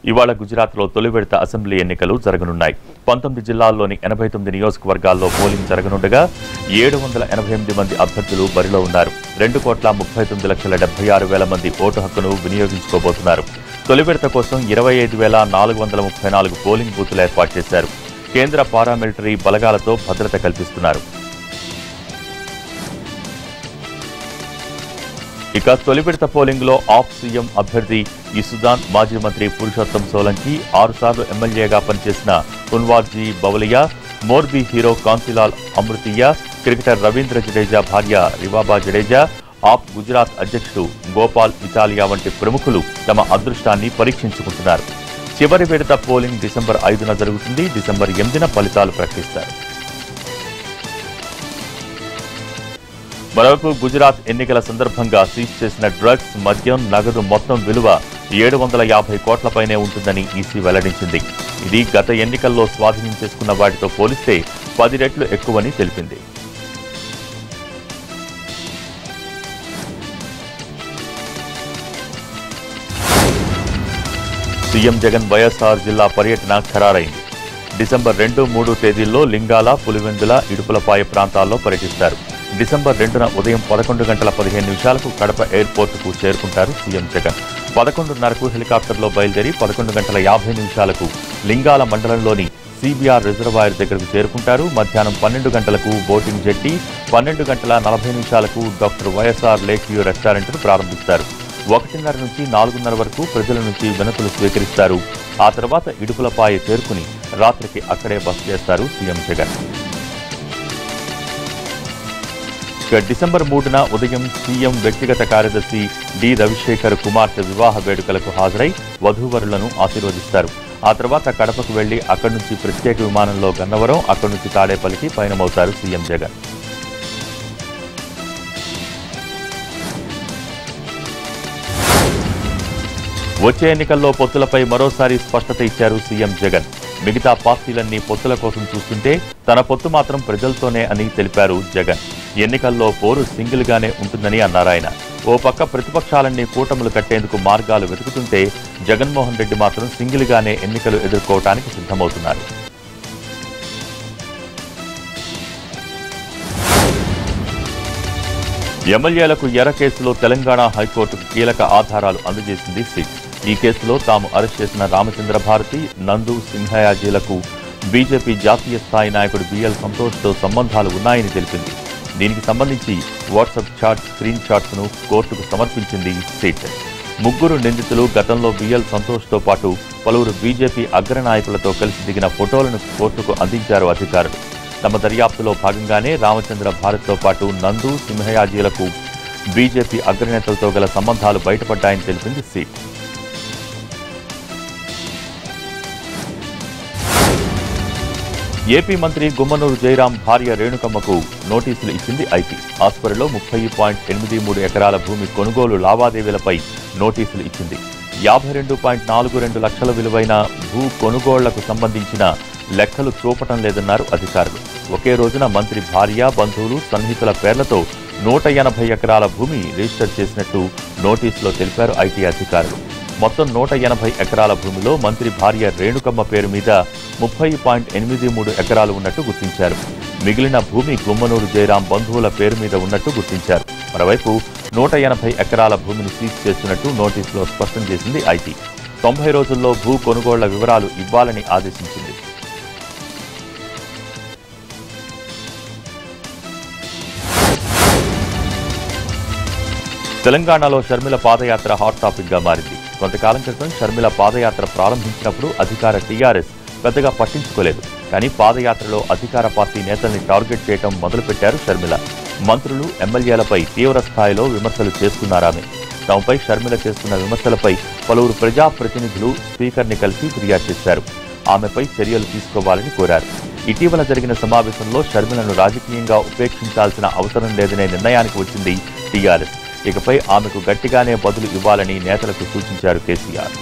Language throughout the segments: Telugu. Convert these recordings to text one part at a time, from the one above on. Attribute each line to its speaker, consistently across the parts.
Speaker 1: ఇవాళ గుజరాత్లో తొలి విడత అసెంబ్లీ ఎన్నికలు జరగనున్నాయి. 19 జిల్లాల్లోని 89 నియోజకవర్గాల్లో పోలింగ్ జరగనుండగా 788 మంది అభ్యర్థులు బరిలో ఉన్నారు. 2,39,76,000 మంది ఓటు హక్కును వినియోగించుకోబోతున్నారు. తొలి విడత కోసం 25,434 పోలింగ్ బూతులు ఏర్పాటు చేశారు. కేంద్ర పారామిలిటరీ బలగాలతో భద్రత కల్పిస్తున్నారు. ఇక తొలి విడత పోలింగ్ లో ఆప్ సీఎం అభ్యర్థి ఇసుదాన్, మాజీ మంత్రి పురుషోత్తం సోలంకి, 6 సార్లు ఎమ్మెల్యేగా పనిచేసిన కున్వార్జీ బవలియా, మోర్బీ హీరో కాంతిలాల్ అమృతియా, క్రికెటర్ రవీంద్ర జడేజా భార్య రివాబా జడేజా, ఆప్ గుజరాత్ అధ్యక్షుడు గోపాల్ ఇటాలియా వంటి ప్రముఖులు తమ అదృష్టాన్ని పరీక్షించుకుంటున్నారు. చివరి విడత పోలింగ్ డిసెంబర్ 5న జరుగుతుంది. డిసెంబర్ 8న ఫలితాలు ప్రకటిస్తారు. మరోవైపు గుజరాత్ ఎన్నికల సందర్భంగా సీజ్ చేసిన డ్రగ్స్, మద్యం, నగదు మొత్తం విలువ 750 కోట్లపైనే ఉంటుందని ఈసీ వెల్లడించింది. ఇది గత ఎన్నికల్లో స్వాధీనం చేసుకున్న వాటితో పోలిస్తే 10 రెట్లు ఎక్కువని తెలిపింది. సీఎం జగన్ వైఎస్ఆర్ జిల్లా పర్యటన ఖరారైంది. డిసెంబర్ 2, 3 తేదీల్లో లింగాల, పులివెందుల, ఇడుపులపాయ ప్రాంతాల్లో పర్యటిస్తారు. డిసెంబర్ 2న ఉదయం 11:15 కడప ఎయిర్పోర్టుకు చేరుకుంటారు సీఎం జగన్. 11:30కు హెలికాప్టర్లో బయలుదేరి 11:50 లింగాల మండలంలోని సిబిఆర్ రిజర్వాయర్ దగ్గరకు చేరుకుంటారు. మధ్యాహ్నం 12 గంటలకు boating jetty, 12:40 doctor YSR lake view రెస్టారెంట్ను ప్రారంభిస్తారు. 1:30 నుంచి 4:30 వరకు ప్రజల నుంచి వినతులు స్వీకరిస్తారు. ఆ తర్వాత ఇడుపులపాయ చేరుకుని రాత్రికి అక్కడే బస చేస్తారు సీఎం జగన్. డిసెంబర్ 3న ఉదయం సీఎం వ్యక్తిగత కార్యదర్శి డి రవిశేఖర్ కుమార్తె వివాహ వేడుకలకు హాజరై వధూవరులను ఆశీర్వదిస్తారు. ఆ తర్వాత కడపకు వెళ్లి అక్కడి నుంచి ప్రత్యేక విమానంలో గన్నవరం, అక్కడి నుంచి తాడేపల్లికి పయనమవుతారు సీఎం జగన్. వచ్చే ఎన్నికల్లో పొత్తులపై మరోసారి స్పష్టత ఇచ్చారు సీఎం జగన్. మిగతా పార్టీలన్నీ పొత్తుల కోసం చూస్తుంటే తన పొత్తు మాత్రం ప్రజలతోనే అని తెలిపారు జగన్. ఎన్నికల్లో పోరు సింగిల్ గానే ఉంటుందని అన్నారాయన. ఓ పక్క ప్రతిపక్షాలన్నీ కూటములు కట్టేందుకు మార్గాలు వెతుకుతుంటే జగన్మోహన్ రెడ్డి మాత్రం సింగిల్ గానే ఎన్నికలు ఎదుర్కోవటానికి సిద్ధమవుతున్నారు. ఎమ్మెల్యేలకు ఎర్ర కేసులో తెలంగాణ హైకోర్టుకు కీలక ఆధారాలు అందజేసింది సిట్. ఈ కేసులో తాము అరెస్ట్ చేసిన రామచంద్ర భారతి, నందు, సింహయాజీలకు బీజేపీ జాతీయ స్థాయి నాయకుడు బిఎల్ సంతోష్తో సంబంధాలు ఉన్నాయని తెలిపింది. దీనికి సంబంధించి వాట్సాప్ చాట్, స్క్రీన్ షాట్స్ను కోర్టుకు సమర్పించింది సిట్. 3 నిందితులు గతంలో బిఎల్ సంతోష్తో పాటు పలువురు బీజేపీ అగ్రనాయకులతో కలిసి దిగిన ఫోటోలను కోర్టుకు అందించారు అధికారులు. తమ దర్యాప్తులో భాగంగానే రామచంద్ర భారత్తో పాటు నందు, సింహయాజీలకు బీజేపీ అగ్రనేతలతో గల సంబంధాలు బయటపడ్డాయని తెలిపింది సిట్. ఏపీ మంత్రి గుమ్మనూరు జయరాం భార్య రేణుకమ్మకు నోటీసులు ఇచ్చింది ఐటీ. ఆస్పరిలో 30.83 ఎకరాల భూమి కొనుగోలు లావాదేవీలపై నోటీసులు ఇచ్చింది. 52.42 లక్షల విలువైన భూ కొనుగోళ్లకు సంబంధించిన లెక్కలు చూపటం లేదన్నారు అధికారులు. ఒకే రోజున మంత్రి భార్య, బంధువులు, సన్నిహితుల పేర్లతో 180 ఎకరాల భూమి రిజిస్టర్ చేసినట్టు నోటీసులో తెలిపారు ఐటీ అధికారులు. మొత్తం 180 ఎకరాల భూమిలో మంత్రి భార్య రేణుకమ్మ పేరు మీద 30.83 ఎకరాలు ఉన్నట్టు గుర్తించారు. మిగిలిన భూమి గుమ్మనూరు జయరాం బంధువుల పేరు మీద ఉన్నట్టు గుర్తించారు. మరోవైపు 180 ఎకరాల భూమిని సీజ్ చేస్తున్నట్టు నోటీసులో స్పష్టం చేసింది ఐటీ. 90 రోజుల్లో భూ కొనుగోళ్ల వివరాలు ఇవ్వాలని ఆదేశించింది. తెలంగాణలో షర్మిల పాదయాత్ర హాట్ టాపిక్ గా మారింది. కొంతకాలం క్రితం షర్మిల పాదయాత్ర ప్రారంభించినప్పుడు అధికార టీఆర్ఎస్ పెద్దగా పట్టించుకోలేదు. కానీ పాదయాత్రలో అధికార పార్టీ నేతల్ని టార్గెట్ చేయడం మొదలుపెట్టారు షర్మిల. మంత్రులు, ఎమ్మెల్యేలపై తీవ్ర స్థాయిలో విమర్శలు చేస్తున్నారామె. తమపై షర్మిల చేస్తున్న విమర్శలపై పలువురు ప్రజాప్రతినిధులు స్పీకర్ని కలిసి ఫిర్యాదు చేశారు. ఆమెపై చర్యలు తీసుకోవాలని కోరారు. ఇటీవల జరిగిన సమావేశంలో షర్మిలను రాజకీయంగా ఉపేక్షించాల్సిన అవసరం లేదనే నిర్ణయానికి వచ్చింది టీఆర్ఎస్. ఇకపై ఆమెకు గట్టిగానే బదులు ఇవ్వాలని నేతలకు సూచించారు కేసీఆర్.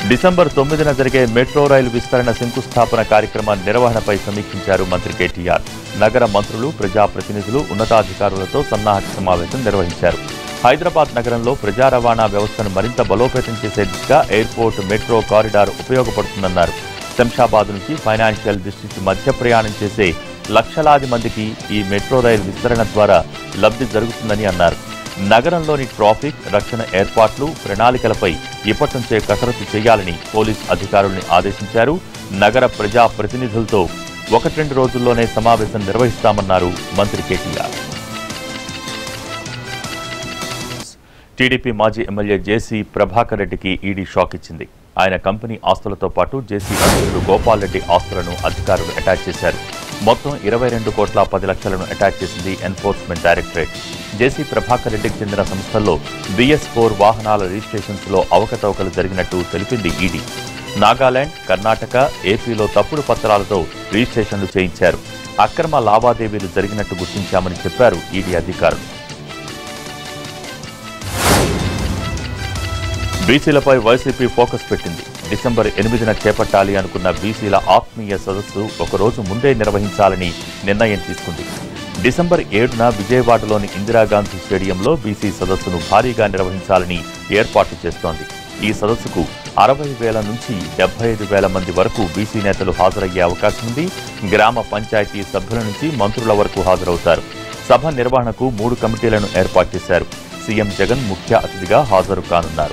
Speaker 1: డిసెంబర్ 9న జరిగే మెట్రో రైలు విస్తరణ శంకుస్థాపన కార్యక్రమ నిర్వహణపై సమీక్షించారు మంత్రి కేటీఆర్. నగర మంత్రులు, ప్రజాప్రతినిధులు, ఉన్నతాధికారులతో సన్నాహక సమావేశం నిర్వహించారు. హైదరాబాద్ నగరంలో ప్రజా రవాణా వ్యవస్థను మరింత బలోపేతం చేసే దిశగా ఎయిర్పోర్ట్ మెట్రో కారిడార్ ఉపయోగపడుతుందన్నారు. శంషాబాద్ నుంచి ఫైనాన్షియల్ డిస్ట్రిక్ట్ మధ్య ప్రయాణం చేసే లక్షలాది మందికి ఈ మెట్రో రైలు విస్తరణ ద్వారా లబ్ధి జరుగుతుందని అన్నారు. నగరంలోని ట్రాఫిక్, రక్షణ ఏర్పాట్లు, ప్రణాళికలపై ఇప్పటి నుంచే కసరత్తు చేయాలని పోలీస్ అధికారుల్ని ఆదేశించారు. నగర ప్రజా ప్రతినిధులతో 1-2 రోజుల్లోనే సమావేశం నిర్వహిస్తామన్నారు మంత్రి కేటీఆర్. టీడీపీ మాజీ ఎమ్మెల్యే జేసీ ప్రభాకర్ రెడ్డికి ఈడీ షాక్ ఇచ్చింది. ఆయన కంపెనీ ఆస్తులతో పాటు జేసీ అధ్యక్షుడు గోపాల్ రెడ్డి ఆస్తులను అధికారులు అటాచ్ చేశారు. మొత్తం 22,10,00,000ను అటాచ్ చేసింది ఎన్ఫోర్స్మెంట్ డైరెక్టరేట్. జేసీ ప్రభాకర్ రెడ్డికి చెందిన సంస్థల్లో BS4 వాహనాల రిజిస్ట్రేషన్స్లో అవకతవకలు జరిగినట్టు తెలిపింది ఈడీ. నాగాలాండ్, కర్ణాటక, ఏపీలో తప్పుడు పత్రాలతో రిజిస్ట్రేషన్లు చేయించారు. అక్రమ లావాదేవీలు జరిగినట్టు గుర్తించామని చెప్పారు ఈడీ అధికారులు. బీసీలపై వైసీపీ ఫోకస్ పెట్టింది. డిసెంబర్ 8న చేపట్టాలి అనుకున్న బీసీల ఆత్మీయ సదస్సు ఒకరోజు ముందే నిర్వహించాలని నిర్ణయం తీసుకుంది. డిసెంబర్ 7న విజయవాడలోని ఇందిరాగాంధీ స్టేడియంలో బీసీ సదస్సును భారీగా నిర్వహించాలని ఏర్పాట్లు చేస్తోంది. ఈ సదస్సుకు 60,000 నుంచి 75,000 మంది వరకు బీసీ నేతలు హాజరయ్యే అవకాశం ఉంది. గ్రామ పంచాయతీ సభ్యుల నుంచి మంత్రుల వరకు హాజరవుతారు. సభ నిర్వహణకు 3 కమిటీలను ఏర్పాటు చేశారు. సీఎం జగన్ ముఖ్య అతిథిగా హాజరు కానున్నారు.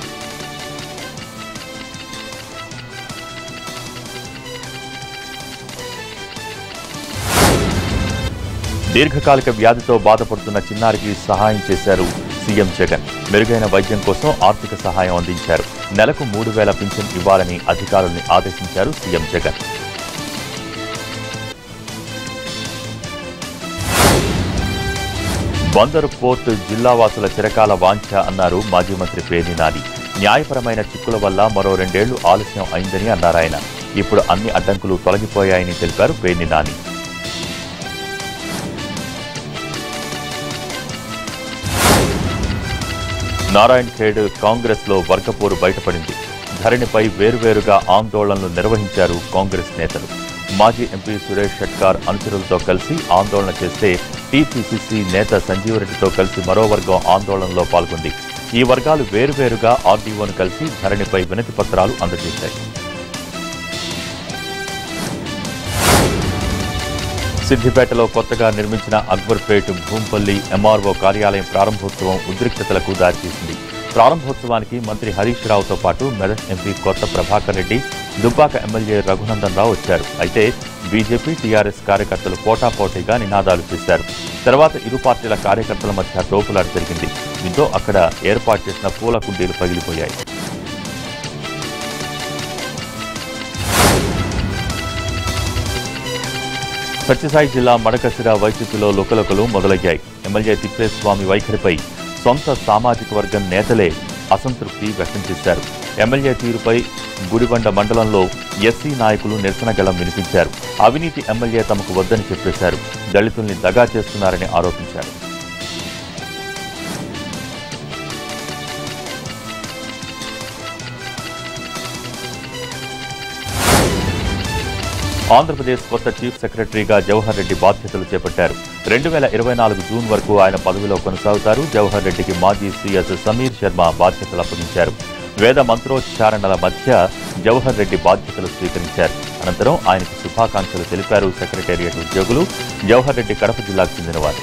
Speaker 1: దీర్ఘకాలిక వ్యాధితో బాధపడుతున్న చిన్నారికి సహాయం చేశారు సీఎం జగన్. మెరుగైన వైద్యం కోసం ఆర్థిక సహాయం అందించారు. నెలకు 3,000 పింఛన్ ఇవ్వాలని అధికారుల్ని ఆదేశించారు సీఎం జగన్. బందరు పోర్టు జిల్లావాసుల చిరకాల వాంఛ అన్నారు మాజీ మంత్రి పేర్ని నాని. న్యాయపరమైన చిక్కుల వల్ల మరో 2 ఏళ్లు ఆలస్యం అయిందని అన్నారాయన. ఇప్పుడు అన్ని అడ్డంకులు తొలగిపోయాయని తెలిపారు పేర్ని నాని. నారాయణ్ ఖేడ్ కాంగ్రెస్ లో వర్గపోరు బయటపడింది. ధరణిపై వేరువేరుగా ఆందోళనలు నిర్వహించారు కాంగ్రెస్ నేతలు. మాజీ ఎంపీ సురేష్ షట్కార్ అనుచరులతో కలిసి ఆందోళన చేస్తే టీపీసీసీ నేత సంజీవరెడ్డితో కలిసి మరో వర్గం ఆందోళనలో పాల్గొంది. ఈ వర్గాలు వేరువేరుగా ఆర్డీఓను కలిసి ధరణిపై వినతి పత్రాలు అందజేశాయి. సిద్దిపేటలో కొత్తగా నిర్మించిన అక్బర్పేట్ భూంపల్లి ఎంఆర్ఓ కార్యాలయం ప్రారంభోత్సవం ఉద్రిక్తతలకు దారితీసింది. ప్రారంభోత్సవానికి మంత్రి హరీష్ రావుతో పాటు మెదక్ ఎంపీ కొత్త ప్రభాకర్ రెడ్డి, దుబ్బాక ఎమ్మెల్యే రఘునందన్ రావు వచ్చారు. అయితే బీజేపీ, టీఆర్ఎస్ కార్యకర్తలు పోటాపోటీగా నినాదాలు చేశారు. తర్వాత ఇరు పార్టీల కార్యకర్తల మధ్య తోపులాట జరిగింది. దీంతో అక్కడ ఏర్పాటు చేసిన పూల కుండీలు పగిలిపోయాయి. సత్యసాయి జిల్లా మడకశిర వైసీపీలో లుకలుకలు మొదలయ్యాయి. ఎమ్మెల్యే తిప్పేస్వామి వైఖరిపై సొంత సామాజిక వర్గం నేతలే అసంతృప్తి వ్యక్తం చేశారు. ఎమ్మెల్యే తీరుపై గుడిబండ మండలంలో ఎస్సీ నాయకులు నిరసన గళం వినిపించారు. అవినీతి ఎమ్మెల్యే తమకు వద్దని చెప్పేశారు. దళితుల్ని దగా చేస్తున్నారని ఆరోపించారు. ఆంధ్రప్రదేశ్ కొత్త చీఫ్ సెక్రటరీగా జవహర్ రెడ్డి బాధ్యతలు చేపట్టారు. 2024 జూన్ వరకు ఆయన పదవిలో కొనసాగుతారు. జవహర్ రెడ్డికి మాజీ సీఎస్ సమీర్ శర్మ బాధ్యతలు అప్పగించారు. వేద మంత్రోచ్చారణల మధ్య జవహర్ రెడ్డి బాధ్యతలు స్వీకరించారు. అనంతరం ఆయనకు శుభాకాంక్షలు తెలిపారు సెక్రటేరియట్ ఉద్యోగులు. జవహర్ రెడ్డి కడప జిల్లాకు చెందినవారు.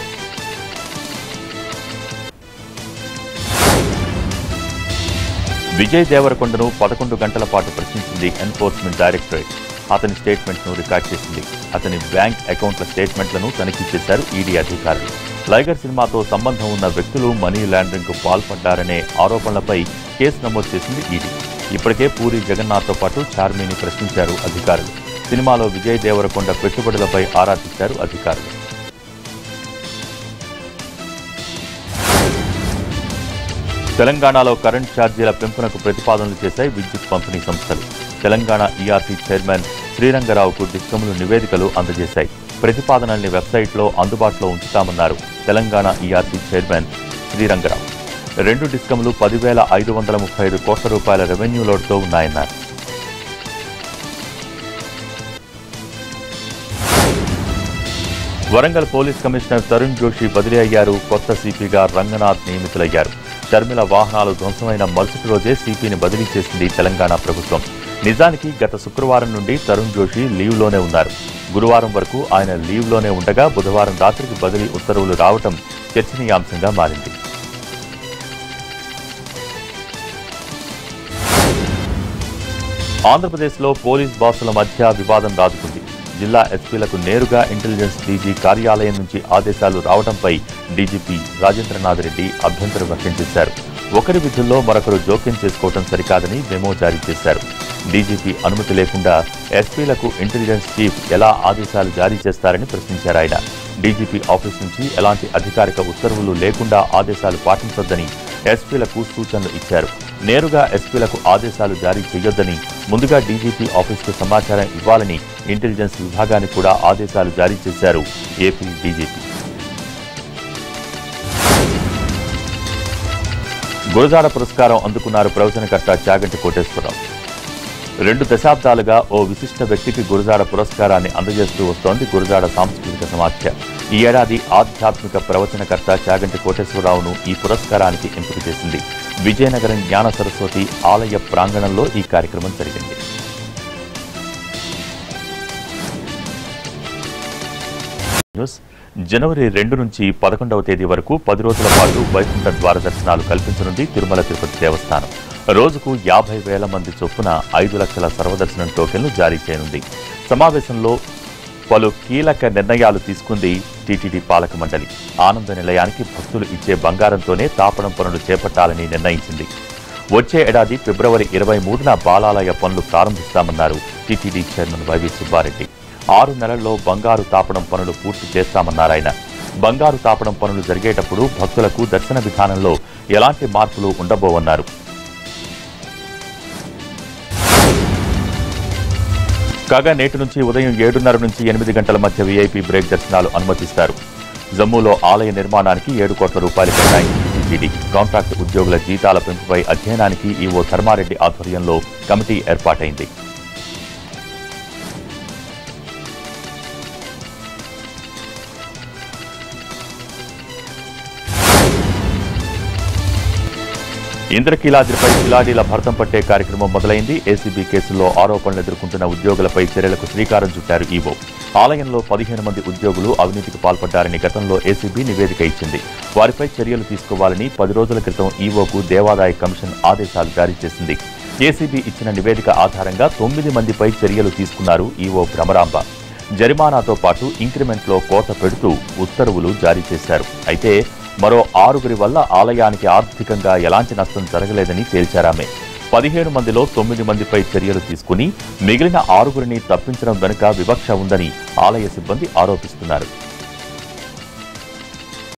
Speaker 1: విజయ్ దేవరకొండను 11 గంటల పాటు ప్రశ్నించింది ఎన్ఫోర్స్మెంట్ డైరెక్టరేట్. అతని స్టేట్మెంట్ను రికార్డ్ చేసింది. అతని బ్యాంక్ అకౌంట్ల స్టేట్మెంట్లను తనిఖీ చేశారు ఈడీ అధికారులు. లైగర్ సినిమాతో సంబంధం ఉన్న వ్యక్తులు మనీ లాండరింగ్కు పాల్పడ్డారనే ఆరోపణలపై కేసు నమోదు చేసింది ఈడీ. ఇప్పటికే పూరి జగన్నాథ్తో పాటు చార్మీని ప్రశ్నించారు అధికారులు. సినిమాలో విజయ్ దేవరకొండ పెట్టుబడులపై ఆరా తీశారు అధికారులు. తెలంగాణలో కరెంట్ ఛార్జీల పెంపునకు ప్రతిపాదనలు చేశాయి విద్యుత్ పంపిణీ సంస్థలు. తెలంగాణ ఈఆర్సీ చైర్మన్ శ్రీరంగరావుకు డిస్కంలు నివేదికలు అందజేశాయి. ప్రతిపాదనల్ని వెబ్సైట్లో అందుబాటులో ఉంచుతామన్నారు తెలంగాణ ఈఆర్సీ చైర్మన్ శ్రీరంగరావు. 2 డిస్కంలు 10,535 కోట్ల రూపాయల రెవెన్యూ లోటుతో ఉన్నాయన్నారు. వరంగల్ పోలీస్ కమిషనర్ తరుణ్ జోషి బదిలీ అయ్యారు. కొత్త సిపిగా రంగనాథ్ నియమితులయ్యారు. షర్మిల వాహనాలు ధ్వంసమైన మరుసటి రోజే సిపిని బదిలీ చేసింది తెలంగాణ ప్రభుత్వం. నిజానికి గత శుక్రవారం నుండి తరుణ్ జోషి లీవ్లోనే ఉన్నారు. గురువారం వరకు ఆయన లీవ్లోనే ఉండగా బుధవారం రాత్రికి బదిలీ ఉత్తర్వులు రావడం చర్చనీయాంశంగా మారింది. ఆంధ్రప్రదేశ్లో పోలీస్ బాసుల మధ్య వివాదం రాజుకుంది. జిల్లా ఎస్పీలకు నేరుగా ఇంటెలిజెన్స్ డీజీ కార్యాలయం నుంచి ఆదేశాలు రావడంపై డీజీపీ రాజేంద్రనాథ్ రెడ్డి అభ్యంతరం వ్యక్తం చేశారు. ఒకరి విధుల్లో మరొకరు జోక్యం చేసుకోవడం సరికాదని మెమో జారీ చేశారు. డీజీపీ అనుమతి లేకుండా ఎస్పీలకు ఇంటెలిజెన్స్ చీఫ్ ఎలా ఆదేశాలు జారీ చేస్తారని ప్రశ్నించారు ఆయన. డీజీపీ ఆఫీస్ నుంచి ఎలాంటి అధికారిక ఉత్తర్వులు లేకుండా ఆదేశాలు పాటించొద్దని ఎస్పీలకు సూచనలు ఇచ్చారు. నేరుగా ఎస్పీలకు ఆదేశాలు జారీ చేయొద్దని, ముందుగా డీజీపీ ఆఫీస్కు సమాచారం ఇవ్వాలని ఇంటెలిజెన్స్ విభాగానికి కూడా ఆదేశాలు జారీ చేశారు ఏపీ డీజీపీ. గురజాడ పురస్కారం అందుకున్నారు ప్రవచనకర్త చాగంటి కోటేశ్వరరావు. 2 దశాబ్దాలుగా ఓ విశిష్ట వ్యక్తికి గురజాడ పురస్కారాన్ని అందజేస్తూ వస్తోంది గురజాడ సాంస్కృతిక సమాఖ్య. ఈ ఏడాది ఆధ్యాత్మిక ప్రవచనకర్త చాగంటి కోటేశ్వరరావును ఈ పురస్కారానికి ఎంపిక చేసింది. విజయనగరం జ్ఞాన సరస్వతి ఆలయ ప్రాంగణంలో ఈ కార్యక్రమం జరిగింది. జనవరి 2 నుంచి 11వ తేదీ వరకు 10 రోజుల పాటు వైకుంఠ ద్వార దర్శనాలు కల్పించనుంది తిరుమల తిరుపతి దేవస్థానం. రోజుకు 50,000 మంది చొప్పున 5 లక్షల సర్వదర్శనం టోకెన్లు జారీ చేయనుంది. సమావేశంలో పలు కీలక నిర్ణయాలు తీసుకుంది టీటీడీ పాలక మండలి. ఆనంద నిలయానికి భక్తులు ఇచ్చే బంగారంతోనే తాపడం పనులు చేపట్టాలని నిర్ణయించింది. వచ్చే ఏడాది ఫిబ్రవరి 23న బాలాలయ పనులు ప్రారంభిస్తామన్నారు టీటీడీ చైర్మన్ వైవి సుబ్బారెడ్డి. 6 నెలల్లో బంగారు తాపడం పనులు పూర్తి చేస్తామన్నారాయన. బంగారు తాపడం పనులు జరిగేటప్పుడు భక్తులకు దర్శన విధానంలో ఎలాంటి మార్పులు ఉండబోవన్నారు. కాగా నేటి నుంచి ఉదయం 7:30 నుంచి 8 గంటల మధ్య వీఐపీ బ్రేక్ దర్శనాలు అనుమతిస్తారు. జమ్మూలో ఆలయ నిర్మాణానికి 7 కోట్ల రూపాయలు కేటాయించింది టీటీడీ. కాంట్రాక్ట్ ఉద్యోగుల జీతాల పెంపుపై అధ్యయనానికి ఈవో ధర్మారెడ్డి ఆధ్వర్యంలో కమిటీ ఏర్పాటైంది. ఇంద్రకీలాద్రిపై కిలాడీల భర్తం పట్టే కార్యక్రమం మొదలైంది. ఏసీబీ కేసుల్లో ఆరోపణలు ఎదుర్కొంటున్న ఉద్యోగులపై చర్యలకు శ్రీకారం చుట్టారు ఈవో. ఆలయంలో 15 మంది ఉద్యోగులు అవినీతికి పాల్పడ్డారని గతంలో ఏసీబీ నివేదిక ఇచ్చింది. వారిపై చర్యలు తీసుకోవాలని 10 రోజుల క్రితం ఈవోకు దేవాదాయ కమిషన్ ఆదేశాలు జారీ చేసింది. ఏసీబీ ఇచ్చిన నివేదిక ఆధారంగా 9 మందిపై చర్యలు తీసుకున్నారు ఈవో భ్రమరాంబ. జరిమానాతో పాటు ఇంక్రిమెంట్లో కోత పెడుతూ ఉత్తర్వులు జారీ చేశారు. అయితే మరో 6గురి వల్ల ఆలయానికి ఆర్థికంగా ఎలాంటి నష్టం జరగలేదని తేల్చారామె. 15 మందిలో 9 మందిపై చర్యలు తీసుకుని మిగిలిన 6గురిని తప్పించడం వెనుక వివక్ష ఉందని ఆలయ సిబ్బంది ఆరోపిస్తున్నారు.